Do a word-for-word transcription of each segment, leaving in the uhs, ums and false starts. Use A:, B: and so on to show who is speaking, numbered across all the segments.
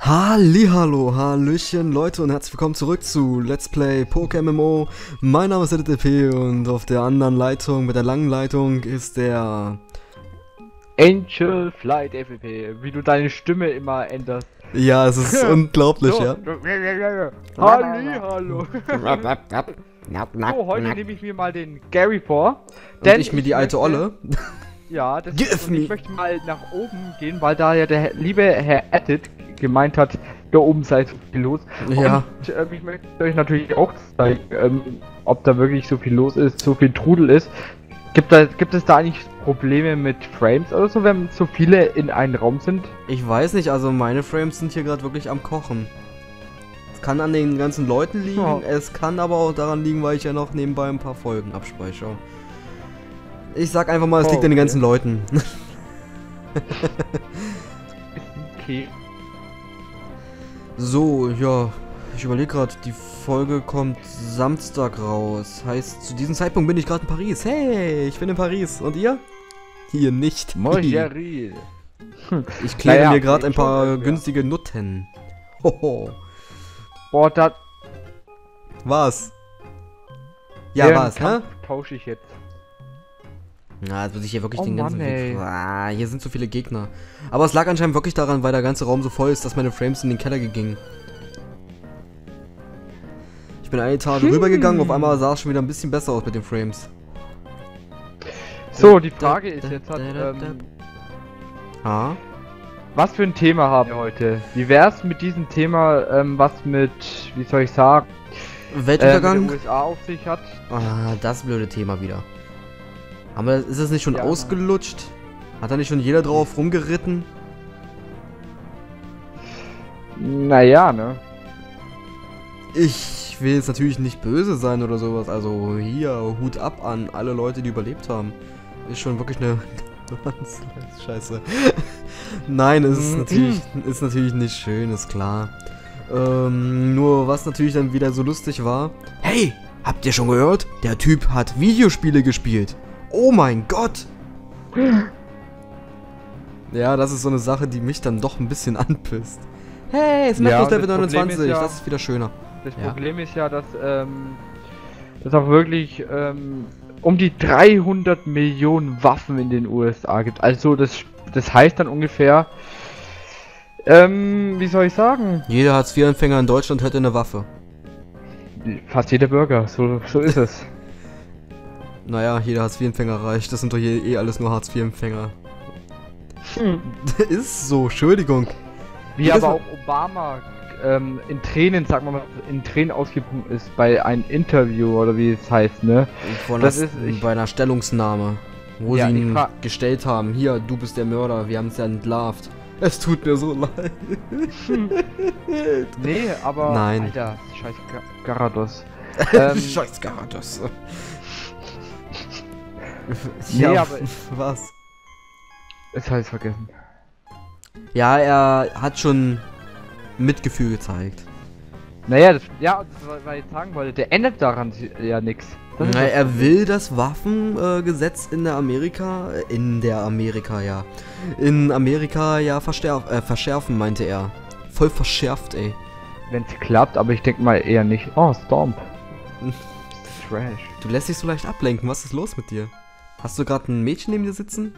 A: Hallihallo, Hallöchen Leute und herzlich willkommen zurück zu Let's Play Poke-M M O. Mein Name ist Z D P und auf der anderen Leitung, mit der langen Leitung, ist der...
B: Angel Flight F P P, wie du deine Stimme immer änderst.
A: Ja, es ist unglaublich,
B: so.
A: ja.
B: Hallihallo. So, heute nehme ich mir mal den Gary vor.
A: Und ich mir die alte Olle.
B: Ja, das
A: Give
B: ist, und
A: me.
B: ich möchte mal nach oben gehen, weil da ja der liebe Herr Edit gemeint hat, da oben sei so viel los.
A: Ja.
B: Und äh, ich möchte euch natürlich auch zeigen, ähm, ob da wirklich so viel los ist, so viel Trudel ist. Gibt, da, gibt es da eigentlich Probleme mit Frames oder so, wenn so viele in einem Raum sind?
A: Ich weiß nicht, also meine Frames sind hier gerade wirklich am Kochen. Es kann an den ganzen Leuten liegen,
B: Ja.
A: es kann aber auch daran liegen, weil ich ja noch nebenbei ein paar Folgen abspeichere. Ich sag einfach mal, es
B: Oh,
A: liegt an den
B: okay.
A: ganzen Leuten.
B: Okay.
A: So, ja, ich überlege gerade, die Folge kommt Samstag raus. Heißt, zu diesem Zeitpunkt bin ich gerade in Paris. Hey, ich bin in Paris. Und ihr? Hier nicht.
B: Mojeril.
A: Ich kläre
B: Naja,
A: mir gerade ein
B: schon
A: paar
B: irgendwie.
A: günstige Nutten. Hoho.
B: Boah, da.
A: Was? Ja,
B: den
A: was, hä?
B: Kampf tausche ich jetzt.
A: Na, jetzt muss ich hier wirklich
B: Oh
A: den ganzen
B: Mann,
A: Weg...
B: ey.
A: Ah, hier sind zu viele Gegner. Aber es lag anscheinend wirklich daran, weil der ganze Raum so voll ist, dass meine Frames in den Keller gingen. Ich bin eine Etage
B: Hm.
A: rübergegangen, auf einmal sah es schon wieder ein bisschen besser aus mit den Frames.
B: So, die Frage ist jetzt halt, ähm,
A: Ah?
B: was für ein Thema haben wir heute? Wie wär's mit diesem Thema, ähm, was mit, wie soll ich sagen, äh, mit
A: Weltuntergang?
B: den U S A auf sich hat?
A: Ah, das blöde Thema wieder. Aber ist es nicht schon
B: Ja.
A: ausgelutscht? Hat da nicht schon jeder drauf rumgeritten?
B: Naja, ne?
A: Ich will jetzt natürlich nicht böse sein oder sowas. Also hier, Hut ab an alle Leute, die überlebt haben. Ist schon wirklich eine... Scheiße. Nein, es ist
B: Mhm.
A: natürlich, ist natürlich nicht schön, ist klar. Ähm, nur was natürlich dann wieder so lustig war. Hey, habt ihr schon gehört? Der Typ hat Videospiele gespielt. Oh mein Gott! Ja, das ist so eine Sache, die mich dann doch ein bisschen anpisst. Hey, Smash
B: Ja,
A: Bros.
B: und
A: Level
B: das Problem
A: neunundzwanzig,
B: ist ja-
A: das ist wieder schöner.
B: Das
A: Ja.
B: Problem ist ja, dass, ähm, dass auch wirklich, ähm, um die dreihundert Millionen Waffen in den U S A gibt. Also, das, das heißt dann ungefähr, ähm, wie soll ich sagen?
A: Jeder Hartz vier Empfänger in Deutschland hätte eine Waffe.
B: Fast jeder Bürger, so, so ist es.
A: Naja, jeder Hartz vier Empfänger reicht. Das sind doch hier eh alles nur Hartz vier Empfänger.
B: Hm.
A: Ist so, Entschuldigung.
B: Wie
A: Jedes
B: aber
A: Mal-
B: auch Obama ähm, in Tränen, sagen wir mal, in Tränen ausgebrochen ist bei einem Interview oder wie es heißt, ne?
A: Von
B: Das
A: das
B: ist- ich-
A: bei einer Stellungsnahme, wo
B: Ja,
A: sie
B: ich
A: ihn
B: fra-
A: gestellt haben. Hier, du bist der Mörder, wir haben es ja entlarvt. Es tut mir so leid.
B: Nee, aber.
A: Nein.
B: Alter, scheiß Ga- Garados. ähm,
A: Scheiß Garados.
B: Nee, aber-
A: was?
B: Jetzt hab ich's vergessen.
A: Ja, er hat schon Mitgefühl gezeigt.
B: Naja, das, ja, das war, was ich sagen wollte, der ändert daran ja nichts. Das ist
A: Na,
B: das
A: er
B: Problem.
A: will das Waffengesetz äh, in der Amerika, äh, in der Amerika, ja, in Amerika ja verstärf, äh, verschärfen, meinte er. Voll verschärft, ey.
B: Wenn's klappt, aber ich denke mal eher nicht. Oh, Stomp. Trash.
A: Du lässt dich so leicht ablenken, was ist los mit dir? Hast du gerade ein Mädchen neben dir sitzen?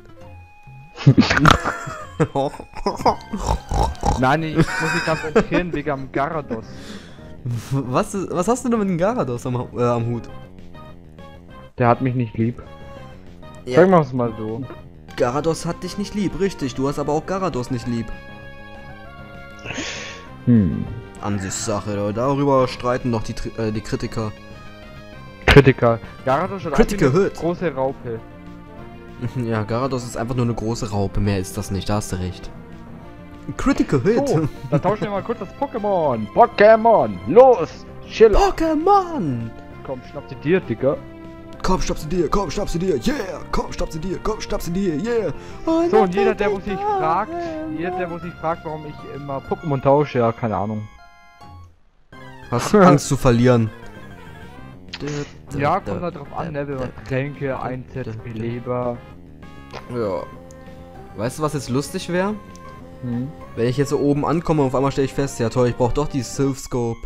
B: Nein, ich muss mich ganz konzentrieren wegen am Garados.
A: was, ist- was hast du denn mit dem Garados am, äh, am Hut?
B: Der hat mich nicht lieb.
A: Ja,
B: Sagen wir es mal so.
A: Garados hat dich nicht lieb, richtig. Du hast aber auch Garados nicht lieb.
B: Hm.
A: Ansichtssache, darüber streiten noch die, Tri- äh, die Kritiker.
B: Kritiker. Garados hat
A: Critical
B: einfach eine
A: Hit.
B: große Raupe.
A: Ja, Garados ist einfach nur eine große Raupe, mehr ist das nicht, da hast du recht. Critical Hit.
B: So, dann tauschen wir mal kurz das Pokémon. Pokémon, los! Chill.
A: Pokémon!
B: Komm, schnapp sie dir, Digga.
A: Komm, schnapp sie dir, komm, schnapp sie dir, yeah! Komm, schnapp sie dir, komm, schnapp sie dir, yeah!
B: So, und jeder, der wo sich fragt, jeder, der wo sich fragt, warum ich immer Pokémon tausche, ja, keine Ahnung.
A: Hast du Angst zu verlieren?
B: Ja, kommt halt drauf an, ne, wenn man Tränke einsetzt, Beleber.
A: Ja. Weißt du, was jetzt lustig wäre?
B: Hm.
A: Wenn ich jetzt so oben ankomme und auf einmal stelle ich fest, ja toll, ich brauche doch die Sylph Scope.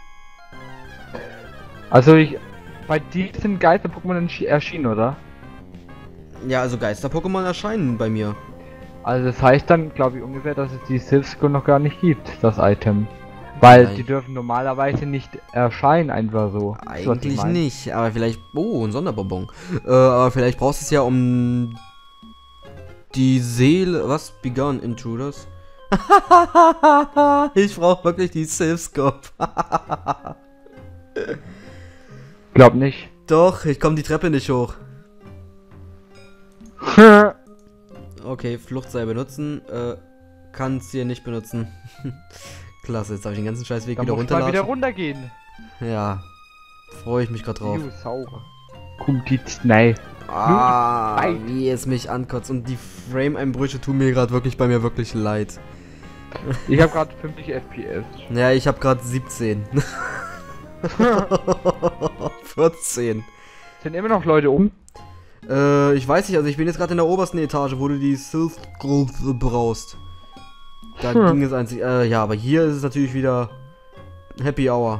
B: Also ich... Bei dir sind Geister-Pokémon entschi- erschienen, oder?
A: Ja, also Geister-Pokémon erscheinen bei mir.
B: Also das heißt dann, glaube ich, ungefähr, dass es die Sylph Scope noch gar nicht gibt, das Item. Weil
A: Nein.
B: die dürfen normalerweise nicht erscheinen, einfach so. Weißt du, was ich
A: Eigentlich
B: mein?
A: nicht, aber vielleicht... Oh, ein Sonderbonbon. Äh, aber vielleicht brauchst du es ja um... Die Seele... Was? Begun Intruders? Ich brauche wirklich die Sylph Scope.
B: Glaub nicht.
A: Doch, ich komme die Treppe nicht hoch. Okay, Fluchtseil benutzen. Äh, kann's hier nicht benutzen. Klasse, jetzt habe ich den ganzen Scheißweg
B: Dann
A: wieder
B: muss ich mal
A: runterladen.
B: wieder runtergehen.
A: Ja, freue ich mich gerade drauf.
B: Du Sau. Kommt jetzt, nein.
A: Ah,
B: Nein.
A: wie es mich ankotzt. Und die Frame-Einbrüche tun mir gerade wirklich bei mir wirklich leid.
B: Ich habe gerade fünfzig F P S.
A: Ja, ich habe gerade siebzehn. vierzehn.
B: Sind immer noch Leute um?
A: Äh, ich weiß nicht, also ich bin jetzt gerade in der obersten Etage, wo du die Sylph Scope brauchst. Da
B: Hm.
A: ging es einzig. Äh, ja, aber hier ist es natürlich wieder Happy Hour.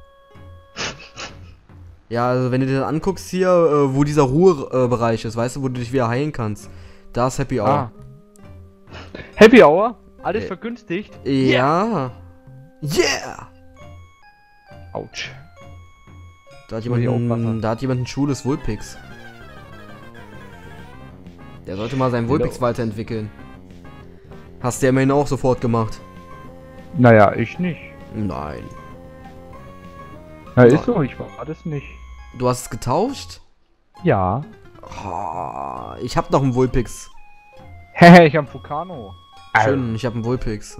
A: Ja, also wenn du dir das anguckst hier, äh, wo dieser Ruhebereich ist, weißt du, wo du dich wieder heilen kannst. Da ist Happy Hour.
B: Ah. Happy Hour? Alles
A: Äh,
B: vergünstigt?
A: Ja. Yeah!
B: Autsch.
A: Da hat
B: Muss ich
A: jemand, ein,
B: aufpassen.
A: da hat jemand ein schwules Vulpix. Der sollte mal seinen Vulpix
B: Genau.
A: weiterentwickeln. Hast du ja immerhin auch sofort gemacht.
B: Naja, ich nicht.
A: Nein.
B: Na, ist so, ich war das nicht.
A: Du hast es getauscht?
B: Ja.
A: Oh, ich hab noch einen Vulpix.
B: Hehe, ich hab Fukano.
A: Schön, ich hab einen Vulpix.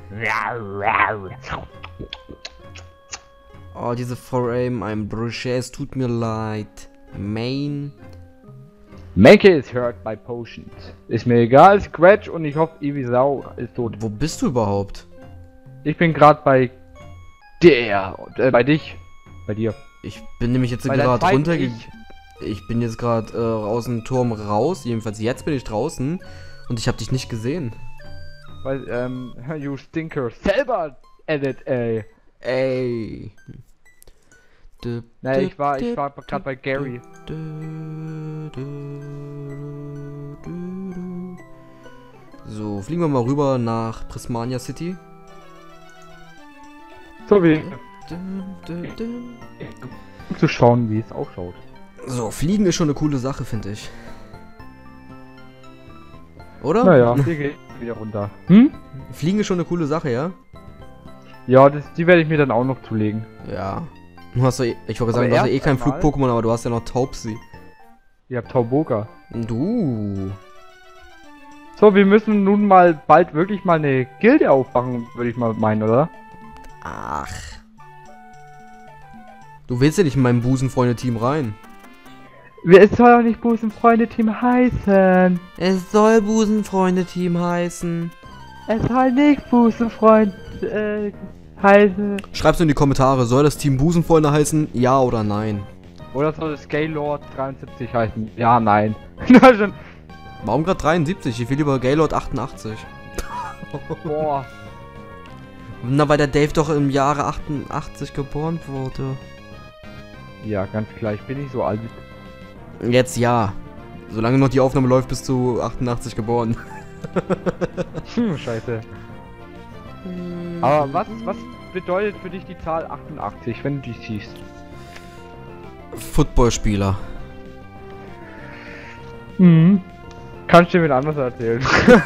A: Oh, diese Frame-Einbrüche, es tut mir leid. Main.
B: Make is hurt by potions. Ist mir egal, Scratch und ich hoffe, Ivisau ist tot.
A: Wo bist du überhaupt?
B: Ich bin gerade bei der, äh, bei dich. Bei dir.
A: Ich bin nämlich jetzt
B: Bei der
A: gerade
B: zweiten
A: runter.
B: ich.
A: Ich bin jetzt gerade äh, aus dem Turm raus. Jedenfalls jetzt bin ich draußen. Und ich habe dich nicht gesehen.
B: Weil, ähm, you stinker. Selber edit, ey.
A: Ey. Du,
B: Nein,
A: du,
B: ich war, ich
A: du,
B: war gerade bei Gary.
A: du, du, du, du. So, fliegen wir mal rüber nach Prismania City.
B: So wie,
A: Du, du, du.
B: um zu schauen, wie es ausschaut.
A: So, fliegen ist schon eine coole Sache, finde ich. Oder?
B: Naja, hier geht wieder runter. Hm?
A: Fliegen ist schon eine coole Sache, ja?
B: Ja, das, die werde ich mir dann auch noch zulegen.
A: Ja. Du hast doch eh, ich wollte
B: Aber
A: sagen, du hast ja eh
B: erst
A: kein
B: einmal-
A: Flug-Pokémon, aber du hast ja noch Taubsi.
B: Ihr habt Tauboga.
A: Du.
B: So, wir müssen nun mal bald wirklich mal eine Gilde aufmachen, würde ich mal meinen, oder?
A: Ach. Du willst ja nicht in meinem Busenfreunde-Team rein.
B: Es soll doch nicht Busenfreunde-Team heißen.
A: Es soll Busenfreunde-Team heißen.
B: Es soll nicht Busenfreund äh, heißen.
A: Schreib's in die Kommentare, soll das Team Busenfreunde heißen? Ja oder nein?
B: Oder soll es Gaylord dreiundsiebzig heißen? Ja, nein. Na schon.
A: Warum gerade dreiundsiebzig? Ich will lieber Gaylord achtundachtzig.
B: Boah.
A: Na, weil der Dave doch im Jahre achtundachtzig geboren wurde.
B: Ja, ganz klar, ich bin nicht so alt.
A: Jetzt ja. Solange noch die Aufnahme läuft, bist du achtundachtzig geboren.
B: Hm, scheiße. Aber was, was bedeutet für dich die Zahl achtundachtzig, wenn du die siehst?
A: Footballspieler.
B: Mhm. Kannst du dir mit anderes erzählen?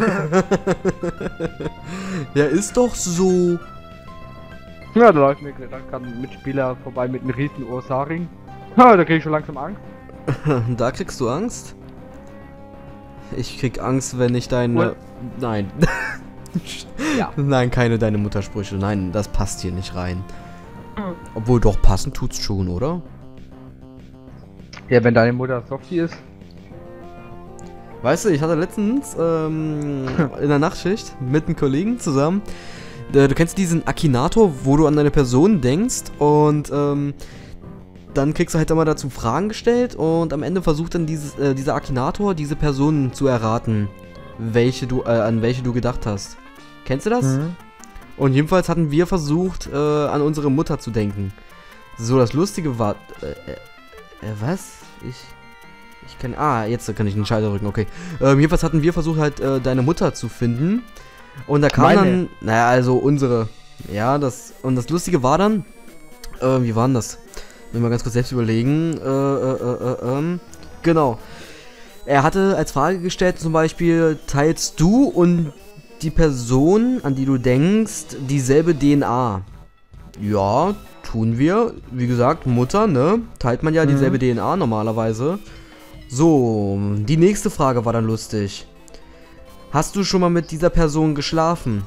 A: Ja, ist doch so.
B: Ja, da läuft mir gerade ein Mitspieler vorbei mit einem riesen Ursaring. Ja, da krieg ich schon langsam Angst.
A: Da kriegst du Angst? Ich krieg Angst, wenn ich deine...
B: What?
A: Nein.
B: Ja.
A: Nein, keine deine Muttersprüche. Nein, das passt hier nicht rein. Obwohl doch passen tut's schon, oder?
B: Ja, wenn deine Mutter Softie ist.
A: Weißt du, ich hatte letztens ähm, in der Nachtschicht mit einem Kollegen zusammen. äh, Du kennst diesen Akinator, wo du an deine Person denkst und ähm, dann kriegst du halt immer dazu Fragen gestellt und am Ende versucht dann dieses, äh, dieser Akinator diese Person zu erraten, welche du, äh, an welche du gedacht hast. Kennst du das?
B: Mhm.
A: Und jedenfalls hatten wir versucht, äh, an unsere Mutter zu denken. So, das Lustige war... Äh, äh, äh was? Ich... Ich kann... Ah, jetzt kann ich den Schalter drücken, okay. Ähm, jedenfalls hatten wir versucht, halt, äh, deine Mutter zu finden. Und da kam
B: Meine?
A: dann... Naja, also unsere... Ja, das... Und das Lustige war dann... Äh, wie war denn das? Will mal ganz kurz selbst überlegen. Äh, äh, äh, äh, ähm... Genau. Er hatte als Frage gestellt, zum Beispiel, teilst du und die Person, an die du denkst, dieselbe D N A? Ja, tun wir. Wie gesagt, Mutter, ne? Teilt man ja
B: Mhm.
A: dieselbe D N A normalerweise. So, die nächste Frage war dann lustig. Hast du schon mal mit dieser Person geschlafen?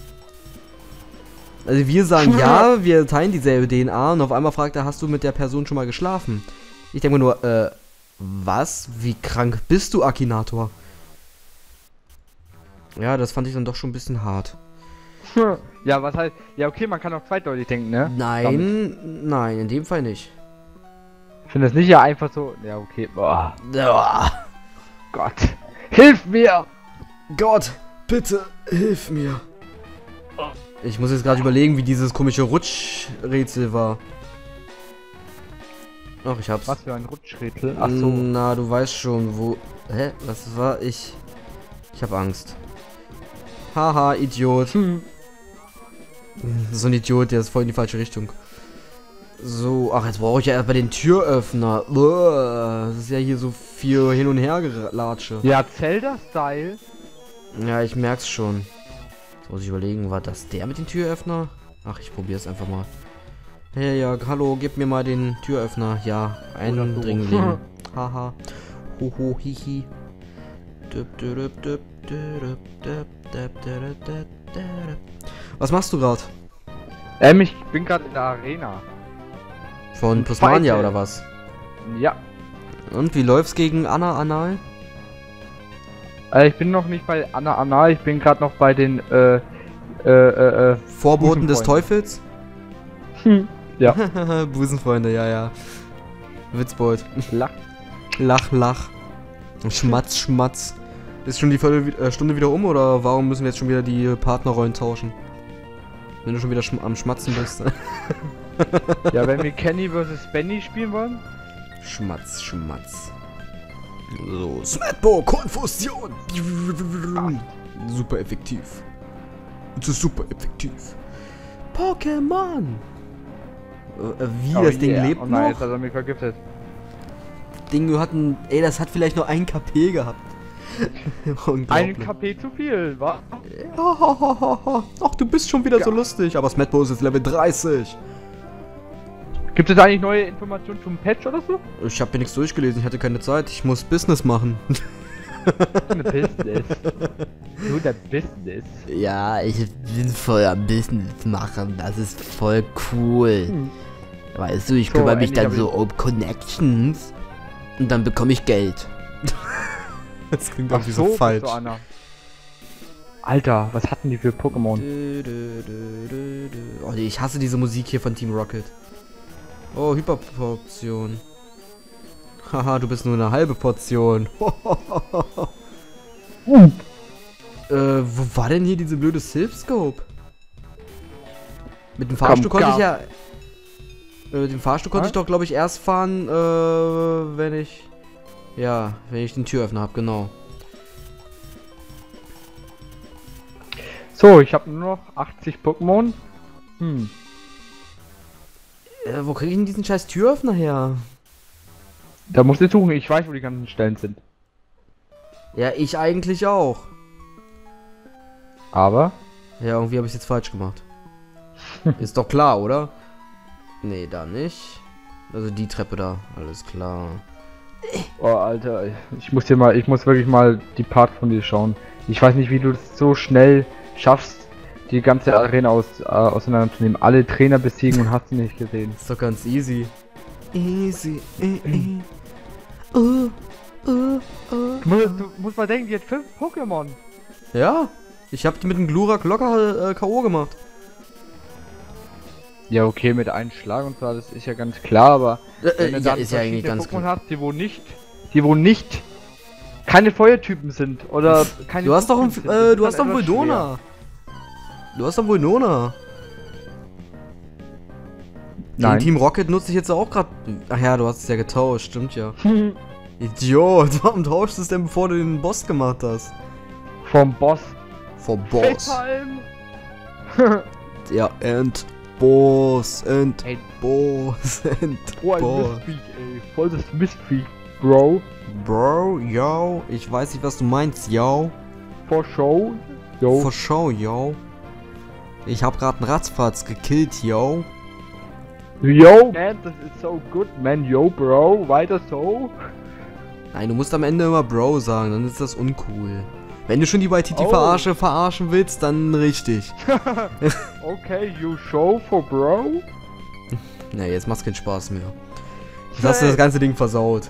A: Also wir sagen ja, wir teilen dieselbe D N A und auf einmal fragt er, hast du mit der Person schon mal geschlafen? Ich denke mir nur, äh, was? Wie krank bist du, Akinator? Ja, das fand ich dann doch schon ein bisschen hart.
B: Ja, was heißt... Ja, okay, man kann auch zweideutig denken, ne?
A: Nein,
B: Damit.
A: nein, in dem Fall nicht.
B: Ich finde das nicht ja einfach so... Ja, okay, boah.
A: Oh,
B: Gott. Hilf mir!
A: Gott, bitte, hilf mir. Ich muss jetzt gerade überlegen, wie dieses komische Rutschrätsel war. Ach, ich hab's.
B: Was für ein Rutschrätsel. Ach so.
A: Na, du weißt schon, wo... Hä? Was war ich? Ich hab Angst. Haha, Idiot.
B: Hm.
A: So ein Idiot, der ist voll in die falsche Richtung. So, ach, jetzt brauche ich ja erst mal den Türöffner. Uah, das ist ja hier so viel hin und her gelatsche.
B: Ja, Zelda-Style.
A: Ja, ich merk's schon. Jetzt muss ich überlegen, war das der mit dem Türöffner? Ach, ich probier's einfach mal. Hey, ja, hallo, gib mir mal den Türöffner. Ja, einen
B: so.
A: Dringling. Haha. Hoho, hihi. Düp, düp, düp, düp, düp, düp, düp, düp, düp. Was machst du gerade?
B: Ähm, ich bin gerade in der Arena.
A: Von
B: Und
A: Prismania
B: fighte.
A: oder was?
B: Ja.
A: Und wie läuft's gegen Anna Anal?
B: Äh, ich bin noch nicht bei Anna Anal, ich bin gerade noch bei den, äh, äh, äh, äh.
A: Vorboten des
B: Busenfreunde.
A: Teufels?
B: Hm. Ja.
A: Busenfreunde, ja, ja. Witzbold.
B: Lach.
A: Lach, lach. Schmatz, schmatz. Ist schon die Viertel, äh, Stunde wieder um oder warum müssen wir jetzt schon wieder die Partnerrollen tauschen? Wenn du schon wieder schm am Schmatzen bist.
B: Ja, wenn wir Kenny versus Benny spielen wollen.
A: Schmatz, schmatz. So, Smetbo, Konfusion. Super effektiv. Das ist super effektiv. Pokémon. Äh, wie,
B: Oh
A: das Ding
B: yeah.
A: lebt
B: Oh nein,
A: noch?
B: jetzt hat er mich vergiftet.
A: Ding hat ein, ey, das hat vielleicht nur ein K P gehabt.
B: Ein K P zu viel, wa?
A: Ach, du bist schon wieder so lustig. Aber Smetbo ist jetzt Level dreißig.
B: Gibt es eigentlich neue Informationen zum Patch oder so?
A: Ich habe mir nichts durchgelesen, ich hatte keine Zeit. Ich muss Business machen.
B: Eine Business. Nur der Business.
A: Ja, ich bin voll am Business machen. Das ist voll cool.
B: Hm.
A: Weißt du, ich
B: So,
A: kümmere mich
B: endlich
A: dann
B: hab
A: so um Connections. Und dann bekomme ich Geld. Das klingt
B: Ach
A: irgendwie
B: so,
A: so
B: bist
A: falsch.
B: du, Anna. Alter, was hatten die für Pokémon?
A: Dö, dö, dö, dö, dö. Oh, nee, ich hasse diese Musik hier von Team Rocket. Oh, Hyperportion. Haha, du bist nur eine halbe Portion.
B: Uh.
A: Äh, wo war denn hier diese blöde Silph-Scope? Mit dem Fahrstuhl
B: Komm,
A: konnte ich
B: Gas.
A: ja... Äh, den Fahrstuhl konnte
B: Was?
A: ich doch, glaube ich, erst fahren, äh, wenn ich... Ja, wenn ich den Türöffner habe, genau.
B: So, ich habe nur noch achtzig Pokémon. Hm.
A: Äh, wo kriege ich denn diesen scheiß Türöffner her?
B: Da musst du suchen, ich weiß, wo die ganzen Stellen sind.
A: Ja, ich eigentlich auch.
B: Aber?
A: Ja, irgendwie habe ich es jetzt falsch gemacht. Ist doch klar, oder? Nee, da nicht. Also die Treppe da, alles klar.
B: Oh, Alter, ich muss dir mal, ich muss wirklich mal die Part von dir schauen. Ich weiß nicht, wie du es so schnell schaffst, die ganze Arena aus, äh, auseinanderzunehmen. Alle Trainer besiegen und hast du nicht gesehen.
A: Ist doch ganz easy. Easy, eh, eh. Uh, uh, uh,
B: Du musst, du musst mal denken, die hat fünf Pokémon.
A: Ja, ich habe die mit dem Glurak locker äh, K O gemacht.
B: Ja, okay, mit einem Schlag und so, das ist ja ganz klar, aber
A: Äh,
B: wenn
A: äh,
B: du
A: ja,
B: dann
A: ist ja eigentlich
B: verschiedene
A: ganz
B: Pokémon
A: klar.
B: hast, die wo nicht, die wo nicht keine Feuertypen sind oder keine
A: Du hast doch einen,
B: Typen sind,
A: äh,
B: ist
A: du hast doch
B: dann
A: einen
B: etwas
A: Vuldona. Du hast doch wohl Nona.
B: Nein.
A: Team Rocket nutze ich jetzt auch gerade. Ach ja, du hast es ja getauscht, stimmt ja. Idiot, warum tauschst du es denn, bevor du den Boss gemacht hast?
B: Vom Boss.
A: Vom Boss.
B: Facepalm.
A: Ja, and Boss, and
B: Ey.
A: Boss, and
B: Oh, ein
A: Boss.
B: Mistviech, ey. Voll das Mistviech, Bro.
A: Bro, yo, ich weiß nicht, was du meinst, yo.
B: For show. Yo.
A: For show, yo. Ich hab grad einen Ratzfatz gekillt, yo.
B: Yo, man, das ist so good, man. Yo, Bro. Weiter so.
A: Nein, du musst am Ende immer Bro sagen, dann ist das uncool. Wenn du schon die Waititi
B: Oh.
A: verarsche, verarschen willst, dann richtig.
B: Okay, you show for Bro.
A: Ne, jetzt macht's keinen Spaß mehr. Jetzt hast du das ganze Ding versaut.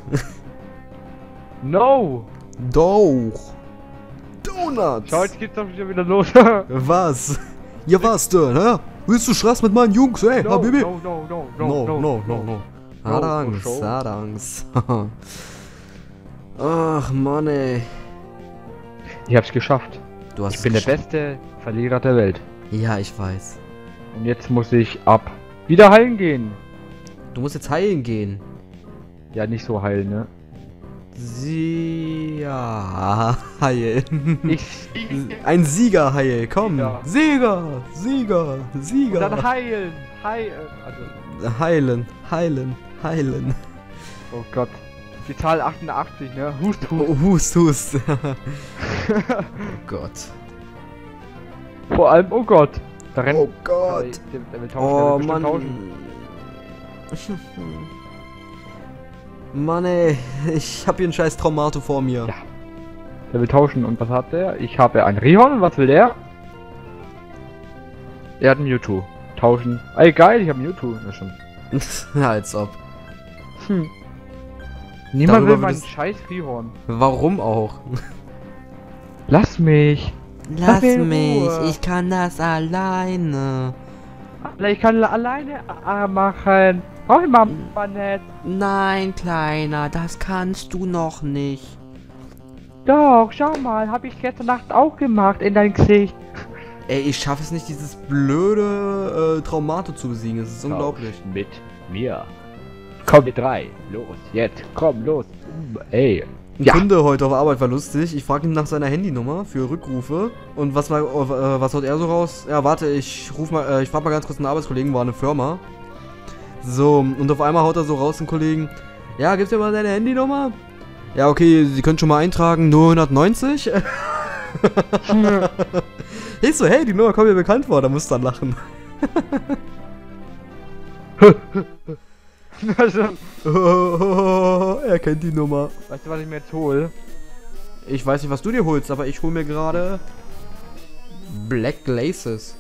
B: No.
A: Doch. Donuts.
B: Schau, jetzt geht's doch wieder wieder los.
A: Was? Ja, was denn, hä? Willst du Stress mit meinen Jungs, ey,
B: no,
A: Habibi?
B: no, no, no, no,
A: No, no, no, no. Hat
B: No,
A: Angst,
B: for sure.
A: hat Angst. Ach, Mann, ey.
B: Ich hab's geschafft.
A: Du hast
B: Ich
A: es
B: bin der
A: geschafft.
B: beste Verlierer der Welt.
A: Ja, ich weiß.
B: Und jetzt muss ich ab. Wieder heilen gehen.
A: Du musst jetzt heilen gehen.
B: Ja, nicht so heilen, ne?
A: Sie... Ja, heilen.
B: Ich
A: Ein Siegerheil, komm.
B: Ja.
A: Sieger, Sieger,
B: Und
A: Sieger.
B: dann heilen. Heilen. Also,
A: Heilen, heilen, heilen.
B: oh Gott. Die Zahl achtundachtzig, ne? Hust, hust.
A: Oh, hust, hust. Oh Gott.
B: Vor allem, oh Gott. Da rennt.
A: Oh Gott.
B: Der, der will tauschen,
A: Oh
B: der will bestimmt
A: Mann.
B: tauschen.
A: Mann ey, ich hab hier einen scheiß Traumato vor mir.
B: Ja. Der will tauschen. Und was hat der? Ich habe ein Rihorn. Und was will der? Er hat ein Mewtwo. Tauschen. Ey, geil, ich habe ein Mewtwo. Ja, schon.
A: Ja, als ob.
B: Hm. Niemand
A: Darüber
B: will meinen
A: würdest-
B: scheiß Rihorn.
A: Warum auch?
B: Lass mich.
A: Lass
B: mir in
A: mich,
B: Ruhe.
A: ich kann das alleine.
B: Ich kann alleine A machen. Brauch ich Mama nicht.
A: Nein, Kleiner, das kannst du noch nicht.
B: Doch, schau mal, habe ich gestern Nacht auch gemacht in dein Gesicht.
A: Ey, ich schaffe es nicht, dieses blöde äh, Traumato zu besiegen. Es ist unglaublich.
B: Mit mir. Komm, wir drei. Los, jetzt. Komm, los. Ey.
A: Ein
B: Ja.
A: Kunde heute auf Arbeit war lustig. Ich frage ihn nach seiner Handynummer für Rückrufe. Und was war, äh, was haut er so raus? Ja, warte, ich ruf mal, äh, ich frage mal ganz kurz einen Arbeitskollegen, war eine Firma. So, und auf einmal haut er so raus den Kollegen. Ja, gibst du mir mal deine Handynummer? Ja, okay, Sie können schon mal eintragen, nur hundertneunzig. Ich so, hey, die Nummer kommt mir bekannt vor, da musst du dann lachen.
B: Also,
A: Er kennt die Nummer.
B: weißt du, was ich mir jetzt hole?
A: Ich weiß nicht, was du dir holst, aber ich hol mir gerade Black Laces.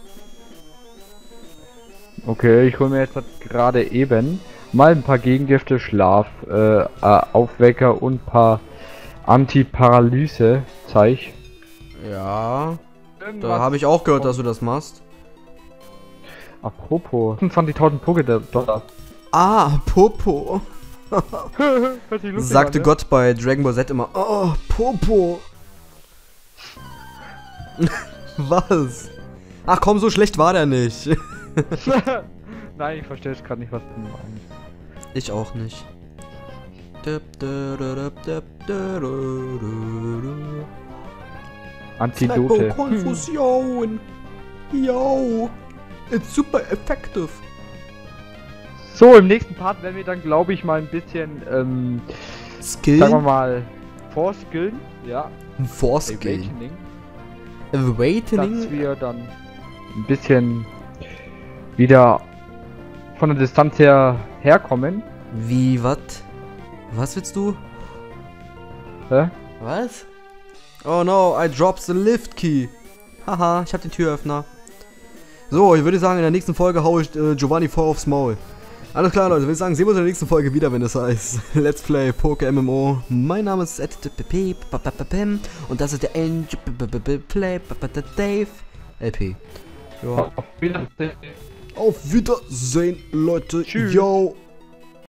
B: Okay, ich hole mir jetzt gerade eben mal ein paar Gegengifte, Schlaf, äh, äh, Aufwecker und ein paar Antiparalyse-Zeich.
A: Ja, da habe ich auch gehört, dass du das machst.
B: Apropos, fünfundzwanzigtausend Poké-Dollar.
A: Ah, Popo.
B: Hört sich lustig
A: Sagte
B: an, ne?
A: Gott bei Dragon Ball Z immer, oh, Popo. Was? Ach komm, so schlecht war der nicht.
B: Nein, ich verstehe jetzt gerade nicht, was du meinst.
A: Ich auch nicht.
B: Antidote.
A: Konfusion. Yo. It's super effective.
B: So, im nächsten Part werden wir dann, glaube ich, mal ein bisschen, ähm,
A: Skill.
B: sagen wir mal, vorskillen. Ja,
A: Forskill.
B: Awakening. Dass
A: Awakening.
B: wir dann ein bisschen wieder von der Distanz her herkommen.
A: Wie, was? Was willst du?
B: Hä?
A: Was? Oh no, I dropped the lift key. Haha, ich hab den Türöffner. So, ich würde sagen, in der nächsten Folge haue ich äh, Giovanni vor aufs Maul. Alles klar, Leute, würde ich sagen, sehen wir uns in der nächsten Folge wieder, wenn es heißt Let's Play Poké M M O. Mein Name ist Pim und das ist der N Play Dave L P. Ja.
B: Auf Wiedersehen.
A: Auf Wiedersehen, Leute.
B: Tschüss.
A: Yo.